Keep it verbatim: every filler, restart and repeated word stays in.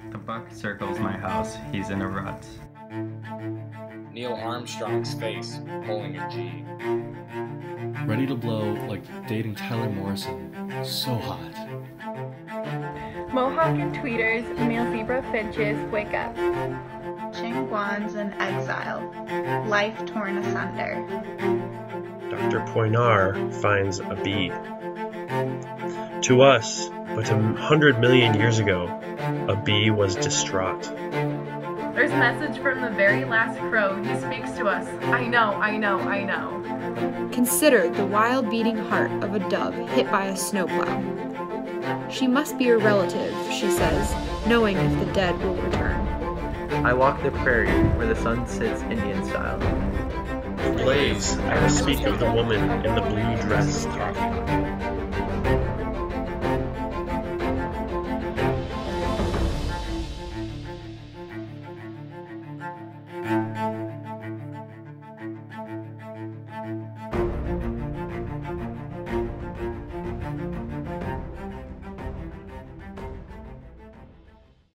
The buck circles my house. He's in a rut. Neil Armstrong's face, pulling a G. Ready to blow like dating Tyler Morrison. So hot. Mohawk and tweeters, male zebra finches, wake up. Chingguans in exile, life torn asunder. Doctor Poinar finds a bee. To us, but a hundred million years ago, a bee was distraught. There's a message from the very last crow. He speaks to us. I know, I know, I know. Consider the wild beating heart of a dove hit by a snowplow. She must be a relative, she says, knowing if the dead will return. I walk the prairie where the sun sits Indian style. Blaze, I speak of the woman in the blue dress talking.